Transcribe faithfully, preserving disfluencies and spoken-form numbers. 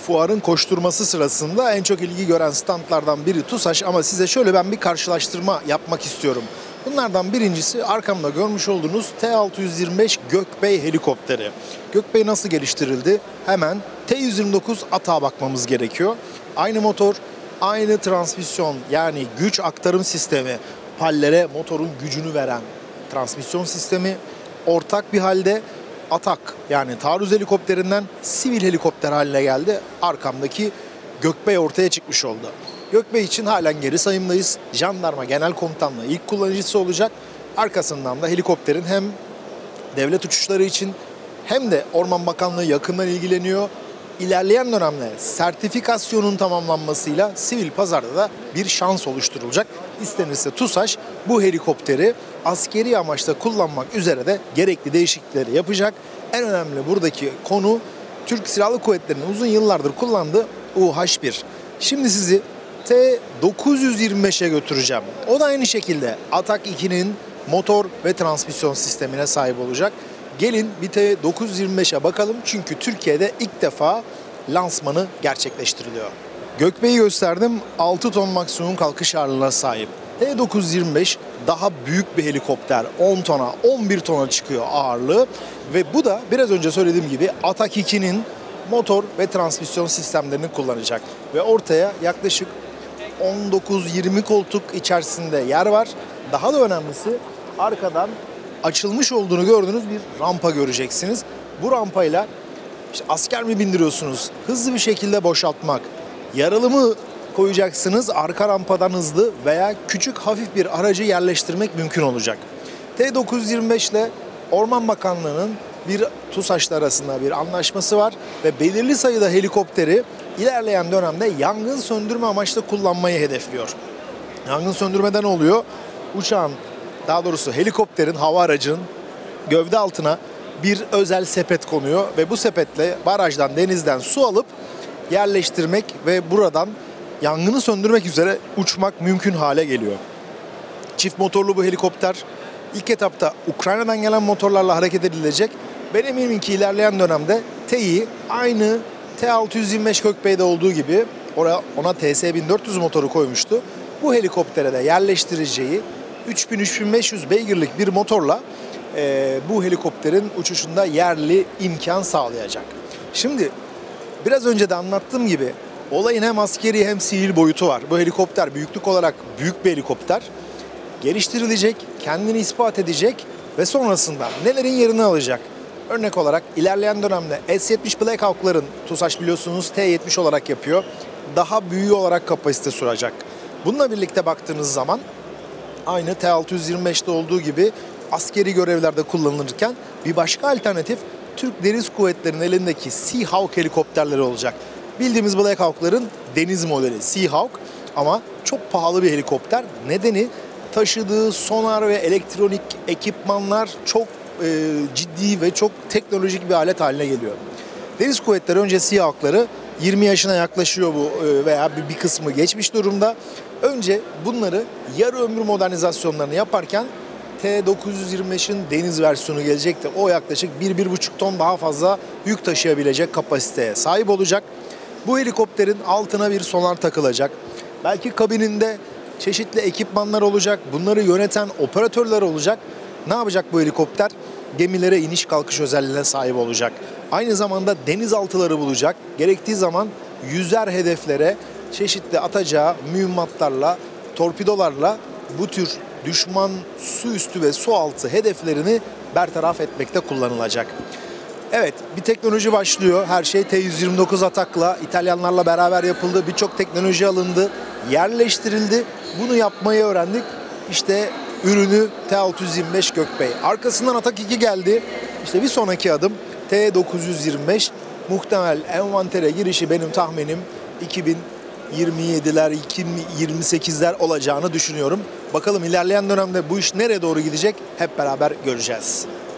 Fuarın koşturması sırasında en çok ilgi gören standlardan biri TUSAŞ ama size şöyle ben bir karşılaştırma yapmak istiyorum. Bunlardan birincisi arkamda görmüş olduğunuz T altı yüz yirmi beş Gökbey helikopteri. Gökbey nasıl geliştirildi? Hemen T yüz yirmi dokuz Atak'a bakmamız gerekiyor. Aynı motor, aynı transmisyon yani güç aktarım sistemi, pallere motorun gücünü veren transmisyon sistemi ortak bir halde Atak yani taarruz helikopterinden sivil helikopter haline geldi. Arkamdaki Gökbey ortaya çıkmış oldu. Gökbey için halen geri sayımdayız. Jandarma Genel Komutanlığı ilk kullanıcısı olacak. Arkasından da helikopterin hem devlet uçuşları için hem de Orman Bakanlığı yakından ilgileniyor. İlerleyen dönemde sertifikasyonun tamamlanmasıyla sivil pazarda da bir şans oluşturulacak. İstenirse TUSAŞ bu helikopteri askeri amaçla kullanmak üzere de gerekli değişiklikleri yapacak. En önemli buradaki konu Türk Silahlı Kuvvetleri'nin uzun yıllardır kullandığı U H bir. Şimdi sizi T dokuz yüz yirmi beşe götüreceğim. O da aynı şekilde Atak iki'nin motor ve transmisyon sistemine sahip olacak. Gelin bir T dokuz yüz yirmi beşe bakalım çünkü Türkiye'de ilk defa lansmanı gerçekleştiriliyor. Gökbey'i gösterdim, altı ton maksimum kalkış ağırlığına sahip. T dokuz yüz yirmi beş daha büyük bir helikopter, on tona, on bir tona çıkıyor ağırlığı ve bu da biraz önce söylediğim gibi Atak iki'nin motor ve transmisyon sistemlerini kullanacak ve ortaya yaklaşık on dokuz yirmi koltuk içerisinde yer var. Daha da önemlisi arkadan açılmış olduğunu gördüğünüz bir rampa göreceksiniz. Bu rampayla işte asker mi bindiriyorsunuz? Hızlı bir şekilde boşaltmak. Yaralı mı koyacaksınız? Arka rampadan hızlı veya küçük hafif bir aracı yerleştirmek mümkün olacak. T dokuz yüz yirmi beş ile Orman Bakanlığı'nın bir TUSAŞ'la arasında bir anlaşması var ve belirli sayıda helikopteri ilerleyen dönemde yangın söndürme amaçlı kullanmayı hedefliyor. Yangın söndürmeden oluyor? Uçağın, daha doğrusu helikopterin, hava aracının gövde altına bir özel sepet konuyor ve bu sepetle barajdan, denizden su alıp yerleştirmek ve buradan yangını söndürmek üzere uçmak mümkün hale geliyor. Çift motorlu bu helikopter ilk etapta Ukrayna'dan gelen motorlarla hareket edilecek. Ben eminim ki ilerleyen dönemde T'yi aynı T altı yüz yirmi beş Gökbey'de olduğu gibi oraya, ona T S bin dört yüz motoru koymuştu. Bu helikoptere de yerleştireceği üç bin üç bin beş yüz beygirlik bir motorla e, bu helikopterin uçuşunda yerli imkan sağlayacak. Şimdi biraz önce de anlattığım gibi olayın hem askeri hem sivil boyutu var. Bu helikopter büyüklük olarak büyük bir helikopter. Geliştirilecek, kendini ispat edecek ve sonrasında nelerin yerini alacak? Örnek olarak ilerleyen dönemde S yetmiş Black Hawk'ların TUSAŞ biliyorsunuz T yetmiş olarak yapıyor. Daha büyüğü olarak kapasite sunacak. Bununla birlikte baktığınız zaman aynı T altı yüz yirmi beşte olduğu gibi askeri görevlerde kullanılırken bir başka alternatif Türk Deniz Kuvvetleri'nin elindeki Seahawk helikopterleri olacak. Bildiğimiz Black Hawk'ların deniz modeli Seahawk ama çok pahalı bir helikopter. Nedeni taşıdığı sonar ve elektronik ekipmanlar çok e, ciddi ve çok teknolojik bir alet haline geliyor. Deniz Kuvvetleri önce Seahawk'ları yirmi yaşına yaklaşıyor bu e, veya bir, bir kısmı geçmiş durumda. Önce bunları yarı ömür modernizasyonlarını yaparken T dokuz yüz yirmi beşin deniz versiyonu gelecekti. O yaklaşık bir bir buçuk ton daha fazla yük taşıyabilecek kapasiteye sahip olacak. Bu helikopterin altına bir sonar takılacak. Belki kabininde çeşitli ekipmanlar olacak. Bunları yöneten operatörler olacak. Ne yapacak bu helikopter? Gemilere iniş kalkış özelliğine sahip olacak. Aynı zamanda denizaltıları bulacak. Gerektiği zaman yüzer hedeflere çeşitli atacağı mühimmatlarla, torpidolarla bu tür düşman su üstü ve su altı hedeflerini bertaraf etmekte kullanılacak. Evet, bir teknoloji başlıyor. Her şey T yüz yirmi dokuz Atak'la, İtalyanlarla beraber yapıldı. Birçok teknoloji alındı, yerleştirildi. Bunu yapmayı öğrendik. İşte ürünü T altı yüz yirmi beş Gökbey. Arkasından Atak iki geldi. İşte bir sonraki adım T dokuz yüz yirmi beş. Muhtemel envantere girişi benim tahminim iki bin yirmi yediler, iki bin yirmi sekizler olacağını düşünüyorum. Bakalım ilerleyen dönemde bu iş nereye doğru gidecek hep beraber göreceğiz.